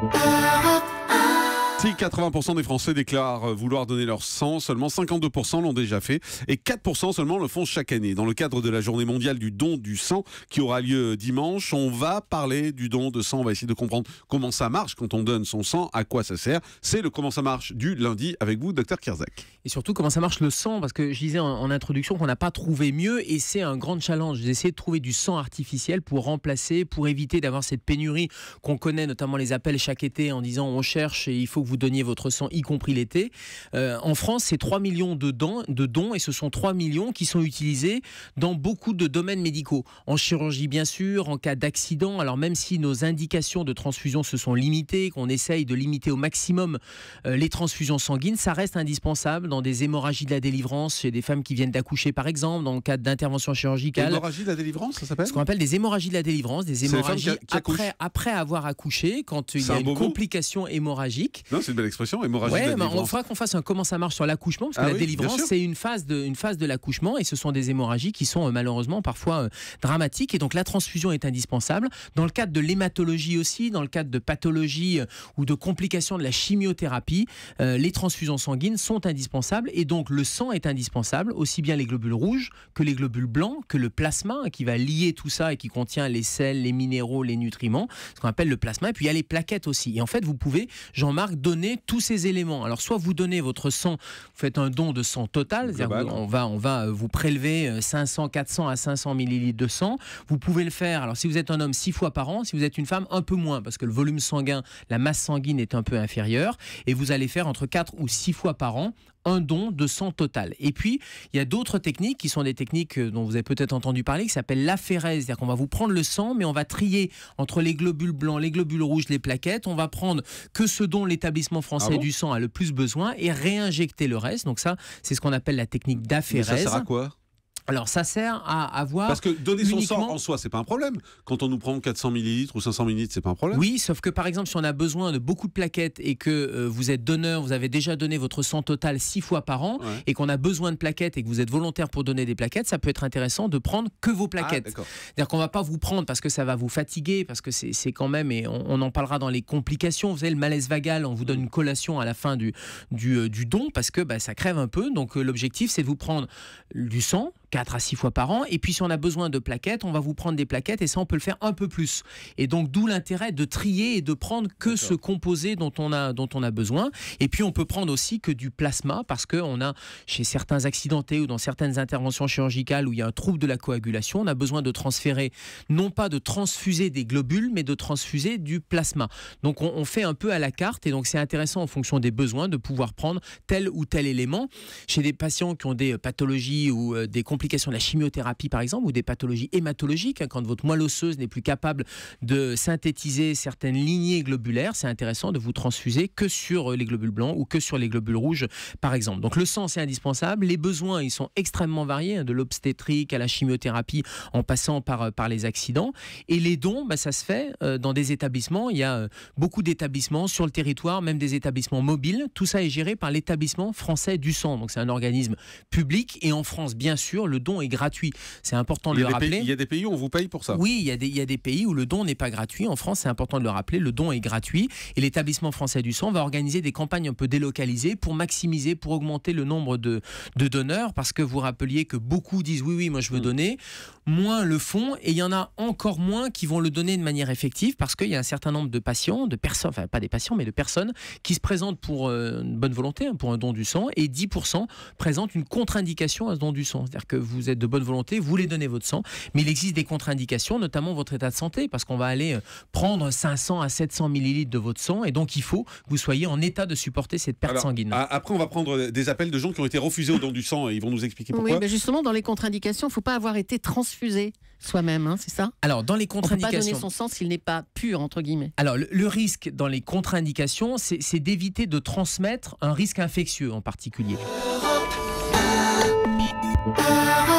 Si 80% des Français déclarent vouloir donner leur sang, seulement 52% l'ont déjà fait et 4% seulement le font chaque année. Dans le cadre de la journée mondiale du don du sang qui aura lieu dimanche, on va parler du don de sang. On va essayer de comprendre comment ça marche quand on donne son sang, à quoi ça sert. C'est le Comment ça marche du lundi avec vous, Dr Kirzac. Et surtout comment ça marche le sang, parce que je disais en introduction qu'on n'a pas trouvé mieux et c'est un grand challenge d'essayer de trouver du sang artificiel pour remplacer, pour éviter d'avoir cette pénurie qu'on connaît, notamment les appels chaque été en disant on cherche et il faut que vous donniez votre sang, y compris l'été. En France, c'est 3 millions de dons et ce sont 3 millions qui sont utilisés dans beaucoup de domaines médicaux. En chirurgie, bien sûr, en cas d'accident. Alors même si nos indications de transfusion se sont limitées, qu'on essaye de limiter au maximum les transfusions sanguines, ça reste indispensable dans des hémorragies de la délivrance chez des femmes qui viennent d'accoucher, par exemple, dans le cadre d'intervention chirurgicale. Hémorragie de la délivrance, ça s'appelle ? Ce qu'on appelle des hémorragies de la délivrance, des hémorragies après avoir accouché, quand il y a une complication hémorragique. Non, c'est une belle expression, hémorragie de la délivrance. Il faudra qu'on fasse un comment ça marche sur l'accouchement, parce que la délivrance, c'est une phase de l'accouchement, et ce sont des hémorragies qui sont malheureusement parfois dramatiques, et donc la transfusion est indispensable. Dans le cadre de l'hématologie aussi, dans le cadre de pathologies ou de complications de la chimiothérapie, les transfusions sanguines sont indispensables, et donc le sang est indispensable, aussi bien les globules rouges que les globules blancs, que le plasma, qui va lier tout ça et qui contient les sels, les minéraux, les nutriments, ce qu'on appelle le plasma, et puis il y a les plaquettes aussi. Et en fait, vous pouvez, Jean-Marc, donner tous ces éléments. Alors, soit vous donnez votre sang, vous faites un don de sang total, c'est-à-dire on va vous prélever 400 à 500 millilitres de sang. Vous pouvez le faire, alors si vous êtes un homme 6 fois par an, si vous êtes une femme un peu moins, parce que le volume sanguin, la masse sanguine est un peu inférieure, et vous allez faire entre 4 ou 6 fois par an un don de sang total. Et puis, il y a d'autres techniques qui sont des techniques dont vous avez peut-être entendu parler, qui s'appellent l'aphérèse, c'est-à-dire qu'on va vous prendre le sang, mais on va trier entre les globules blancs, les globules rouges, les plaquettes. On va prprendre que ce dont l'établissement français du sang a le plus besoin et réinjecter le reste. Donc ça, c'est ce qu'on appelle la technique d'aphérèse. Mais ça sert à quoi ? Alors ça sert à avoir... Parce que donner son sang en soi, c'est pas un problème. Quand on nous prend 400 millilitres ou 500 millilitres, c'est pas un problème. Oui, sauf que par exemple, si on a besoin de beaucoup de plaquettes et que vous êtes donneur, vous avez déjà donné votre sang total 6 fois par an, et qu'on a besoin de plaquettes et que vous êtes volontaire pour donner des plaquettes, ça peut être intéressant de prendre que vos plaquettes. C'est-à-dire qu'on va pas vous prendre parce que ça va vous fatiguer, parce que c'est quand même, et on en parlera dans les complications, vous savez, le malaise vagal, on vous donne une collation à la fin du don, parce que ça crève un peu. Donc l'objectif, c'est de vous prendre du sang, 4 à 6 fois par an, et puis si on a besoin de plaquettes, on va vous prendre des plaquettes, et ça on peut le faire un peu plus. Et donc d'où l'intérêt de trier et de prendre que ce composé dont on a besoin. Et puis on peut prendre aussi que du plasma, parce qu'on a chez certains accidentés ou dans certaines interventions chirurgicales où il y a un trouble de la coagulation, on a besoin de transférer, non pas de transfuser des globules, mais de transfuser du plasma. Donc on fait un peu à la carte, et donc c'est intéressant en fonction des besoins de pouvoir prendre tel ou tel élément. Chez des patients qui ont des pathologies ou des complications de la chimiothérapie par exemple, ou des pathologies hématologiques, quand votre moelle osseuse n'est plus capable de synthétiser certaines lignées globulaires, c'est intéressant de vous transfuser que sur les globules blancs ou que sur les globules rouges par exemple. Donc le sang, c'est indispensable. Les besoins, ils sont extrêmement variés, de l'obstétrique à la chimiothérapie en passant par les accidents. Et les dons, ça se fait dans des établissements. Il y a beaucoup d'établissements sur le territoire, même des établissements mobiles. Tout ça est géré par l'établissement français du sang. Donc c'est un organisme public, et en France, bien sûr, le don est gratuit. C'est important de le rappeler. Il y a des pays où on vous paye pour ça. Oui, il y a des pays où le don n'est pas gratuit. En France, c'est important de le rappeler, le don est gratuit. Et l'établissement français du sang va organiser des campagnes un peu délocalisées pour maximiser, pour augmenter le nombre de donneurs. Parce que vous rappeliez que beaucoup disent oui, moi je veux donner. Moins le font, et il y en a encore moins qui vont le donner de manière effective, parce qu'il y a un certain nombre de patients, de personnes, enfin pas des patients, mais de personnes qui se présentent pour une bonne volonté, pour un don du sang, et 10% présentent une contre-indication à ce don du sang. C'est-à-dire que vous êtes de bonne volonté, vous voulez donner votre sang, mais il existe des contre-indications, notamment votre état de santé, parce qu'on va aller prendre 500 à 700 millilitres de votre sang, et donc il faut que vous soyez en état de supporter cette perte sanguine. Après, on va prendre des appels de gens qui ont été refusés au don du sang, et ils vont nous expliquer pourquoi. Oui, mais justement, dans les contre-indications, il ne faut pas avoir été transfusé soi-même, c'est ça ? Alors, dans les contre-indications... On ne peut pas donner son sang s'il n'est pas pur, entre guillemets. Alors, le risque dans les contre-indications, c'est d'éviter de transmettre un risque infectieux en particulier.